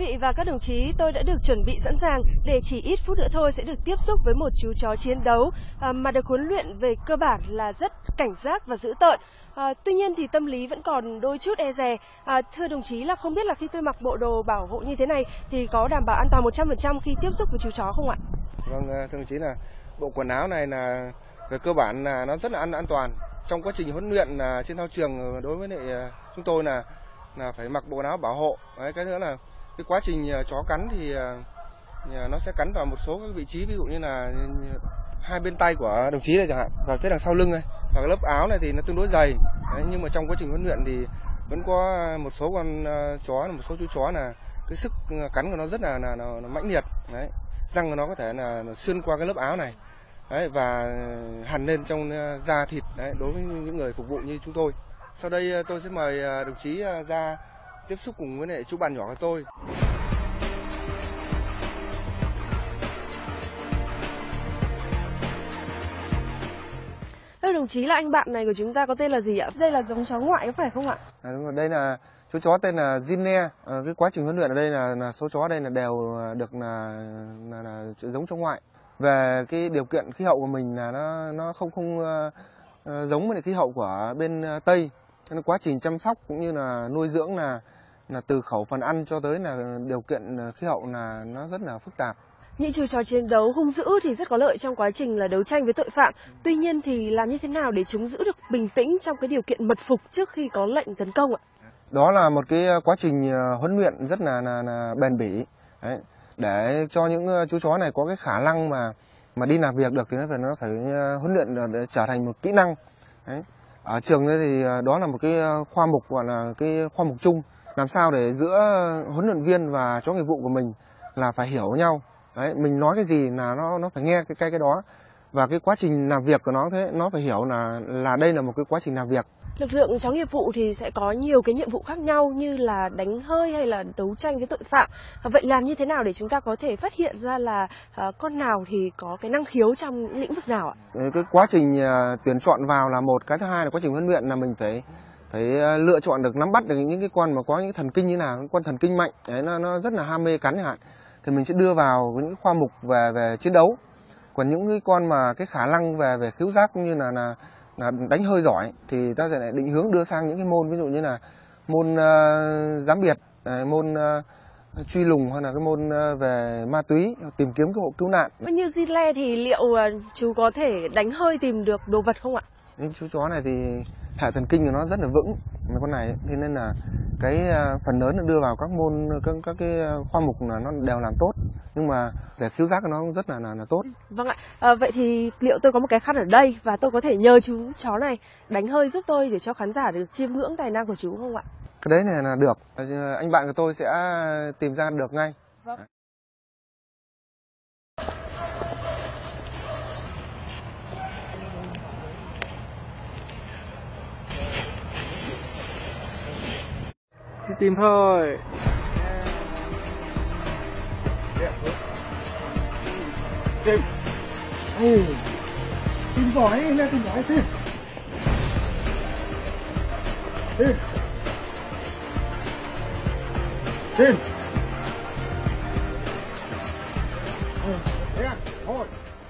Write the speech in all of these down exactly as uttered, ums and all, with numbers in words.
vị và các đồng chí, tôi đã được chuẩn bị sẵn sàng để chỉ ít phút nữa thôi sẽ được tiếp xúc với một chú chó chiến đấu à, mà được huấn luyện về cơ bản là rất cảnh giác và dữ tợn. À, tuy nhiên thì tâm lý vẫn còn đôi chút e dè. À, thưa đồng chí, là không biết là khi tôi mặc bộ đồ bảo hộ như thế này thì có đảm bảo an toàn một trăm phần trăm khi tiếp xúc với chú chó không ạ? Vâng, thưa đồng chí, là bộ quần áo này là về cơ bản là nó rất là an an toàn. Trong quá trình huấn luyện là trên thao trường, đối với lại chúng tôi là là phải mặc bộ quần áo bảo hộ. Đấy, cái nữa là cái quá trình chó cắn thì nó sẽ cắn vào một số các vị trí, ví dụ như là hai bên tay của đồng chí này chẳng hạn, và cái đằng sau lưng này, và cái lớp áo này thì nó tương đối dày. Đấy, nhưng mà trong quá trình huấn luyện thì vẫn có một số con chó, một số chú chó là cái sức cắn của nó rất là là, là, là mãnh liệt. Đấy, răng của nó có thể là, là xuyên qua cái lớp áo này. Đấy, và hằn lên trong da thịt. Đấy, đối với những người phục vụ như chúng tôi. Sau đây tôi sẽ mời đồng chí ra tiếp xúc cùng với lại chú bạn nhỏ của tôi. Thưa đồng chí, là anh bạn này của chúng ta có tên là gì ạ? Đây là giống chó ngoại có phải không ạ? À, đúng rồi, đây là chú chó tên là Ginne. À, cái quá trình huấn luyện ở đây là, là số chó ở đây là đều được là, là, là giống chó ngoại. Về cái điều kiện khí hậu của mình là nó nó không không uh, uh, giống với khí hậu của bên uh, Tây. Nên quá trình chăm sóc cũng như là nuôi dưỡng là là từ khẩu phần ăn cho tới là điều kiện khí hậu là nó rất là phức tạp. Những chú chó chiến đấu hung dữ thì rất có lợi trong quá trình là đấu tranh với tội phạm. Tuy nhiên thì làm như thế nào để chúng giữ được bình tĩnh trong cái điều kiện mật phục trước khi có lệnh tấn công ạ? Đó là một cái quá trình huấn luyện rất là, là, là bền bỉ. Đấy, để cho những chú chó này có cái khả năng mà mà đi làm việc được thì nó phải nó phải huấn luyện để trở thành một kỹ năng. Đấy. Ở trường đây thì đó là một cái khoa mục, gọi là cái khoa mục chung, làm sao để giữa huấn luyện viên và chó nghiệp vụ của mình là phải hiểu nhau. Đấy, mình nói cái gì là nó nó phải nghe cái cái cái đó, và cái quá trình làm việc của nó thế nó phải hiểu là là đây là một cái quá trình làm việc. Lực lượng chó nghiệp vụ thì sẽ có nhiều cái nhiệm vụ khác nhau như là đánh hơi hay là đấu tranh với tội phạm. Vậy làm như thế nào để chúng ta có thể phát hiện ra là uh, con nào thì có cái năng khiếu trong những lĩnh vực nào ạ? Cái quá trình uh, tuyển chọn vào là một, cái thứ hai là quá trình huấn luyện là mình phải phải lựa chọn được, nắm bắt được những cái con mà có những thần kinh như nào, những con thần kinh mạnh, đấy, nó nó rất là ham mê cắn chẳng hạn, thì mình sẽ đưa vào những khoa mục về về chiến đấu. Còn những cái con mà cái khả năng về về khiếu giác cũng như là là, là đánh hơi giỏi thì ta sẽ lại định hướng đưa sang những cái môn ví dụ như là môn uh, giám biệt, uh, môn uh, truy lùng, hay là cái môn uh, về ma túy, tìm kiếm cứu hộ cứu nạn. Như Ginne thì liệu uh, chú có thể đánh hơi tìm được đồ vật không ạ? Những chú chó này thì hệ thần kinh của nó rất là vững, mấy con này, thế nên là cái phần lớn đưa vào các môn các các cái khoa mục là nó đều làm tốt, nhưng mà về khiếu giác của nó cũng rất là là, là tốt. Vâng ạ. À, vậy thì liệu tôi có một cái khăn ở đây và tôi có thể nhờ chú chó này đánh hơi giúp tôi để cho khán giả được chiêm ngưỡng tài năng của chú không ạ? Cái đấy này là được, anh bạn của tôi sẽ tìm ra được ngay. Vâng. Chỉ tìm thôi. Tìm. Ừ. Tìm giỏi, nghe tìm giỏi tìm. Tìm. Tìm. Ừ. Đấy à, thôi.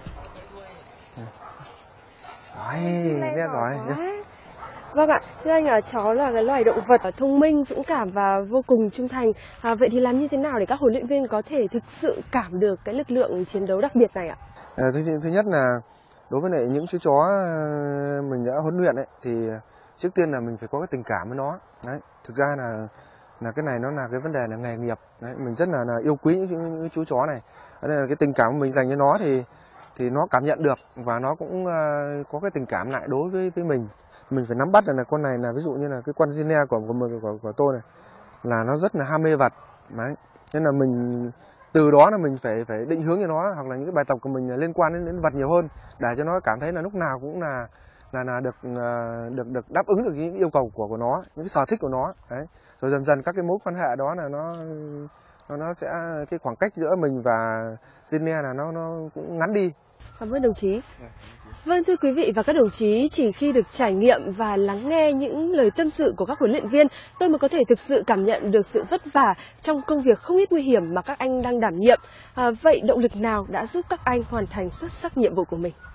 Đấy, nghe rồi. Vâng ạ, thưa anh là chó là cái loài động vật thông minh, dũng cảm và vô cùng trung thành. À, vậy thì làm như thế nào để các huấn luyện viên có thể thực sự cảm được cái lực lượng chiến đấu đặc biệt này ạ? À, thứ, thứ nhất là đối với lại những chú chó mình đã huấn luyện ấy, thì trước tiên là mình phải có cái tình cảm với nó. Đấy, thực ra là là cái này nó là cái vấn đề là nghề nghiệp. Đấy, mình rất là, là yêu quý những, những chú chó này. Đấy là cái tình cảm của mình dành cho nó thì thì nó cảm nhận được, và nó cũng uh, có cái tình cảm lại đối với với mình. Mình phải nắm bắt là, là con này là ví dụ như là cái con Ginne của của, của của của tôi này là nó rất là ham mê vật. Đấy, nên là mình từ đó là mình phải phải định hướng cho nó, hoặc là những cái bài tập của mình là liên quan đến, đến vật nhiều hơn, để cho nó cảm thấy là lúc nào cũng là là là được được được đáp ứng được những yêu cầu của của nó, những cái sở thích của nó. Đấy, rồi dần dần các cái mối quan hệ đó là nó nó nó sẽ cái khoảng cách giữa mình và Ginne là nó nó cũng ngắn đi. Cảm ơn đồng chí. Vâng, thưa quý vị và các đồng chí, chỉ khi được trải nghiệm và lắng nghe những lời tâm sự của các huấn luyện viên, tôi mới có thể thực sự cảm nhận được sự vất vả trong công việc không ít nguy hiểm mà các anh đang đảm nhiệm. À, vậy động lực nào đã giúp các anh hoàn thành xuất sắc nhiệm vụ của mình?